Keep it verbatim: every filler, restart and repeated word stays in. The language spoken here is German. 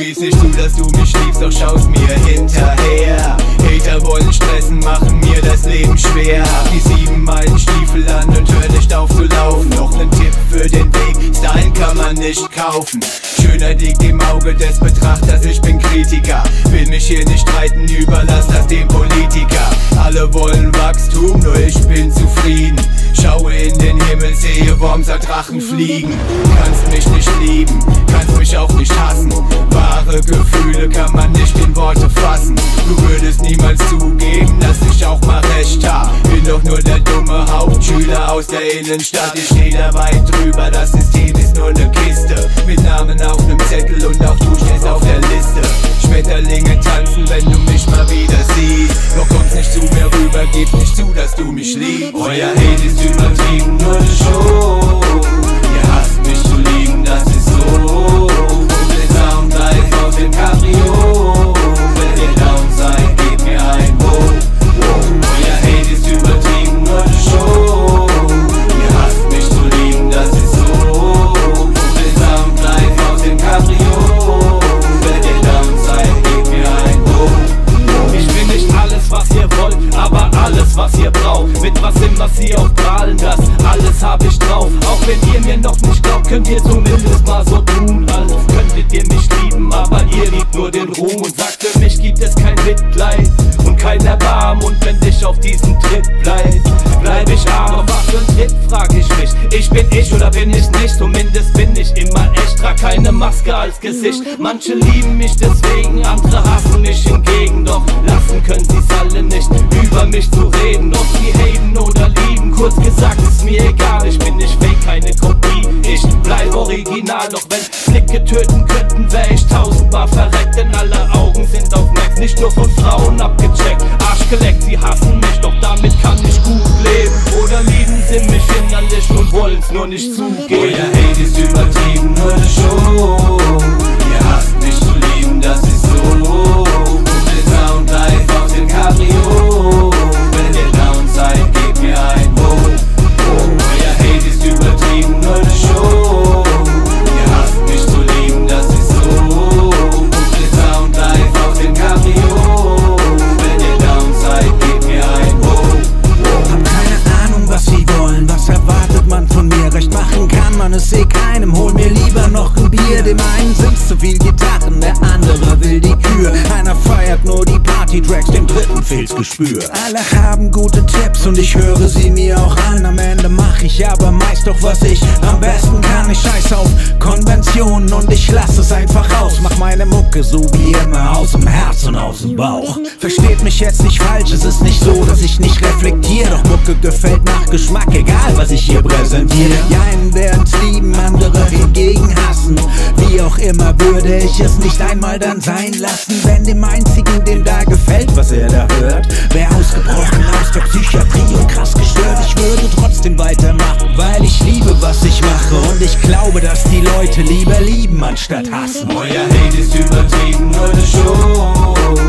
gibst nicht zu, dass du mich liebst, doch schaust mir hinterher. Hater wollen stressen, machen mir das Leben schwer. Hab die sieben Meilen Stiefel an und hör nicht auf zu laufen. Noch nen Tipp für den Weg, Style kann man nicht kaufen. Schönheit liegt im Auge des Betrachters, ich bin Kritiker. Will mich hier nicht streiten, überlass das dem Politiker. Alle wollen Wachstum, nur ich bin zufrieden. Schaue in den Himmel, sehe Wormser Drachen fliegen. Kannst mich nicht lieben, kannst mich auch nicht hassen. Wahre Gefühle kann man nicht in Worte fassen. Du würdest niemals zugeben, dass ich auch mal recht hab. Bin doch nur der dumme Hauptschüler aus der Innenstadt. Ich steh da weit drüber, das System ist nur ne Kiste. Mit Namen auf nem Zettel und auch du stehst auf der Liste. Schmetterlinge tanzen, wenn du mich mal wieder siehst. Doch kommst nicht zu mir rüber, gib nicht zu, dass du mich liebst. Euer Hate ist übertrieben, nur ne Show. Ihr hasst mich zu lieben, das ist so. Den Sound live aus dem Cabrio. Wenn ihr down seid, gebt mir ein Wo. Euer Hate ist übertrieben, nur ne Show. Ihr hasst mich zu lieben, das ist so. Den Sound live aus dem Cabrio. Wenn ihr down seid, gebt mir ein Wo. Ich bin nicht alles, was ihr wollt, aber alles, was ihr braucht. Mit was immer sie auch prahlen, das alles hab ich drauf. Auch wenn ihr mir noch nicht glaubt, könnt ihr zumindest mal so tun, als könntet ihr mich lieben, aber ihr liebt nur den Ruhm. Und sagt, für mich gibt es kein Mitleid und kein Erbarmen. Und wenn ich auf diesem Tritt bleib, bleib ich arm. Doch was für ein Tritt, frag ich mich. Ich bin ich oder bin ich nicht? Zumindest bin ich immer echt, trag keine Maske als Gesicht. Manche lieben mich deswegen, andere hassen mich hingegen. Doch lassen können sie's alle nicht, über mich zu reden. Ob sie haten oder lieben, kurz gesagt ist mir egal. Ich bin nicht fake, keine Kopie, ich bleib original. Doch wenn Blicke töten könnten, wär ich tausendmal verreckt. Denn alle Augen sind auf Max, nicht nur von Frauen abgecheckt. Arsch geleckt, sie hassen mich, doch damit kann ich gut leben. Oder lieben sie mich innerlich und wollen's nur nicht zugeben. Euer Hate ist übertrieben, nur ne Show. Ihr hasst mich zu lieben, das ist so. Den Sound live aus dem Cabrio. Wenn ihr down seid, gebt mir ein Wo. Euer Hate ist übertrieben, nur ne Show. Ihr hasst mich zu lieben, das ist so. Den Sound live aus dem Cabrio. Wenn ihr down seid, gebt mir ein Wo. Hab keine Ahnung, was sie wollen, was erwartet man von mir? Recht machen kann man es eh keinem, hol mir lieber noch ein Bier. Dem einen sind's zu viel Gitarren, der andere will die Kür. Einer feiert nur die Party-Tracks, dem dritten fehlt's Gespür. Alle haben gute Tipps und ich höre sie mir auch an. Am Ende mach ich aber meist doch, was ich am besten kann. Ich scheiß auf Konventionen und ich lass es einfach raus. Mach meine Mucke so wie immer, aus dem Herz und aus dem Bauch. Versteht mich jetzt nicht falsch, es ist nicht so, dass ich nicht reflektiere. Doch Mucke gefällt nach Geschmack, egal was ich hier präsentiere. Die einen werden's lieben, andere hingegen hassen. Wie auch immer würde ich es nicht einmal dann sein lassen. Wenn dem einzigen, dem da gefällt, was er da hört, wär ausgebrochen aus der Psychiatrie und krass gestört. Ich würde trotzdem weitermachen, weil ich liebe, was ich mache. Und ich glaube, dass die Leute lieber lieben, anstatt hassen. Euer Hate ist übertrieben, nur ne Show.